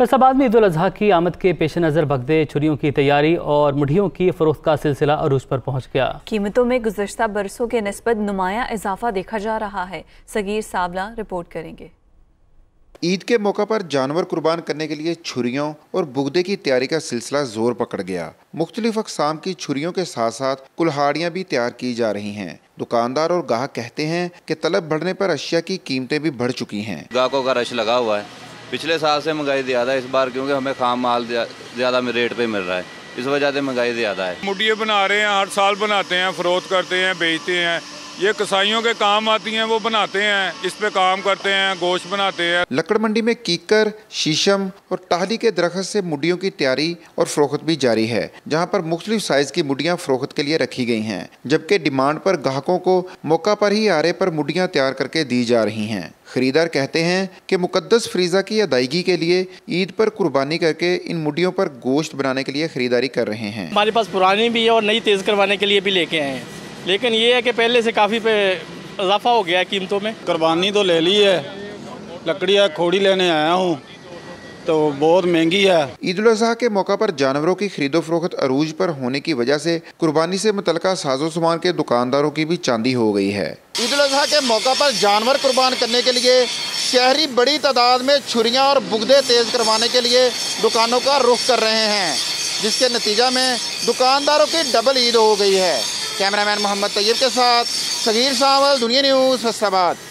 फैसलाबाद में ईद उल अजहा की आमद के पेश नज़र बगदे छुरियों की तैयारी और मुठियों की फरोख्त का सिलसिला अरूज पर पहुँच गया। कीमतों में गुज़श्ता बरसों के निस्बत नुमाया इजाफा देखा जा रहा है। सगीर सावला रिपोर्ट करेंगे। ईद के मौका पर जानवर कुर्बान करने के लिए छुरियों और बुगदे की तैयारी का सिलसिला जोर पकड़ गया। मुख्तलिफ अक़साम की छुरियों के साथ साथ कुल्हाड़ियाँ भी तैयार की जा रही हैं। दुकानदार और गाहक कहते हैं कि तलब बढ़ने पर अशिया की कीमतें भी बढ़ चुकी हैं। ग्राहकों का रश लगा हुआ है। पिछले साल से महंगाई ज़्यादा है इस बार, क्योंकि हमें खाम माल ज़्यादा रेट पे मिल रहा है, इस वजह से महंगाई ज़्यादा है। मुठियाँ बना रहे हैं, हर साल बनाते हैं, फरोख्त करते हैं, बेचते हैं। ये कसाईयों के काम आती हैं, वो बनाते हैं, इस पे काम करते हैं, गोश्त बनाते हैं। लकड़ मंडी में कीकर, शीशम और टाहली के दरख्त से मुड्डियों की तैयारी और फरोख्त भी जारी है, जहां पर मुख्तलिफ साइज की मुड्डियां फरोख्त के लिए रखी गई हैं, जबकि डिमांड पर ग्राहकों को मौका पर ही आरे पर मुड्डियां तैयार करके दी जा रही हैं। खरीदार कहते हैं कि मुकद्दस फरीज़ा की अदायगी के लिए ईद पर कुर्बानी करके इन मुड्डियों पर गोश्त बनाने के लिए खरीदारी कर रहे हैं। हमारे पास पुरानी भी है और नई तेज़ करवाने के लिए भी लेके आए हैं, लेकिन ये है कि पहले से काफ़ी पे इजाफा हो गया है कीमतों में। कुर्बानी तो ले ली है, लकड़ी है, खोड़ी लेने आया हूँ तो बहुत महंगी है। ईद उल अज़हा के मौका पर जानवरों की खरीदो फरोख्त अरूज पर होने की वजह से कुर्बानी से मुतल्लिका साजो सामान के दुकानदारों की भी चांदी हो गई है। ईद उल अज़हा के मौका पर जानवर कुर्बान करने के लिए शहरी बड़ी तादाद में छुरियां और बुगदे तेज करवाने के लिए दुकानों का रुख कर रहे हैं, जिसके नतीजा में दुकानदारों की डबल ईद हो गई है। कैमरामैन मोहम्मद तैयब के साथ सगीर सावल, दुनिया न्यूज़, फैसलाबाद।